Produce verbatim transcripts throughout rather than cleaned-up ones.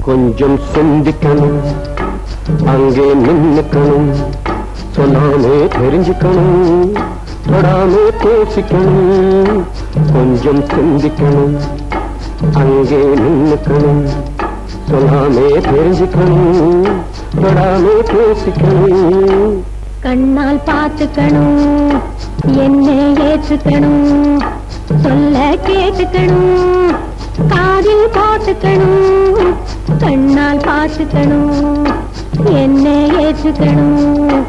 கொஞ்சம் சிந்திக்கணும், அங்கே நின்னுக்கணும், சொல்லாமே தெரிஞ்சுக்கணும், தொடாமே பேசிக்கணும். கொஞ்சம் சிந்திக்கணும், அங்கே நின்னுக்கணும், சொல்லாமே தெரிஞ்சுக்கணும், தொடாமே பேசிக்கணும். கண்ணால் பார்த்துக்கணும், என்னை ஏற்றுக்கணும், சொல்ல கேட்டுக்கணும், காதில் போட்டுக்கணும். கண்ணால் பார்த்துக்கணும், என்னை ஏற்றுக்கணும்.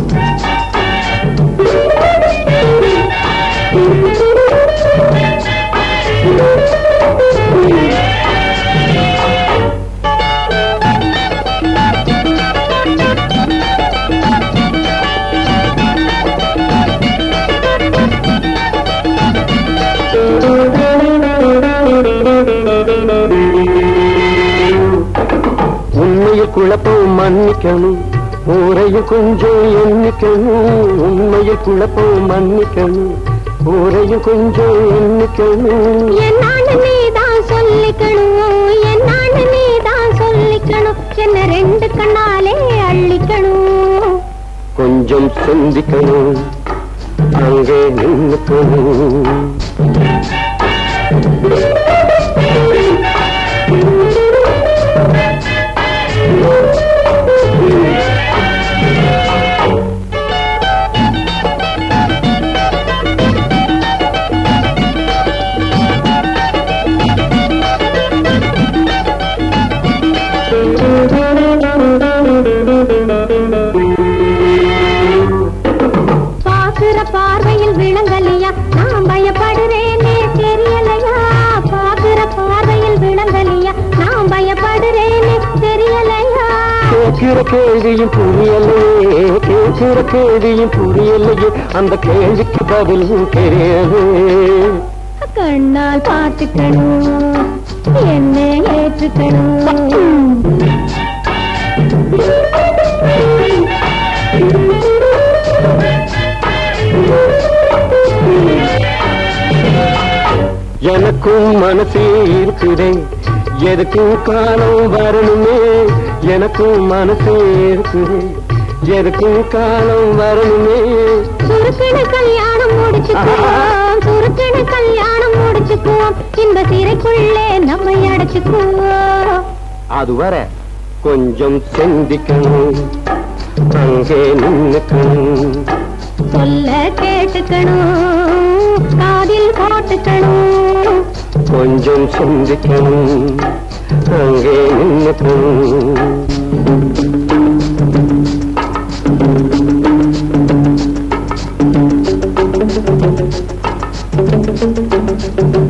உண்மையில் குழப்பம் மன்னிக்கணும், ஊரையும் கொஞ்சம் எண்ணிக்கணும். உண்மையில் குழப்பம் மன்னிக்கணும், ஊரையும் கொஞ்சம் எண்ணிக்கணும். என்னான்னு நீதான் சொல்லிக்கணும், என்னான்னு நீதான் சொல்லிக்கணும், என்ன ரெண்டு கண்ணாலே அள்ளிக்கணும். கொஞ்சம் சிந்திக்கணும், அங்கே நின்னுக்கணும். பாக்குற பார்வையில் விளங்கலையா, நான் பயப்படுறேனே தெரியலையா. பாக்குற பார்வையில் விளங்கலையா, நான் பயப்படுறேனே தெரியலையா. கேட்கிற கேள்வியும் புரியலையே, கேட்கிற கேள்வியும் புரியலையே, அந்த கேள்விக்கு பதிலும் தெரியாது. கண்ணால் பார்த்துக்கணும், என்னை ஏற்றுக்கணும். எனக்கும் மனசே இருக்குதே, எதுக்கும் காலம் வரணுமே. எனக்கும் மனசே இருக்குதே, எதுக்கும் காலம் வரணுமே. சுருக்கணு கல்யாணம் முடிச்சுக்குவோம், சுருக்கணு கல்யாணம் முடிச்சுக்குவோம், இந்த சிறைக்குள்ளே நம்மை அடைச்சுக்குவோம். அதுவரை கொஞ்சம் சிந்திக்கணும், அங்கே நின்னுக்கணும், சொல்ல கேட்டுக்கணும், காதில் போட்டுக்கணும். கொஞ்சம் சிந்திக்கணும், அங்கே நின்னுக்கணும். Thank you.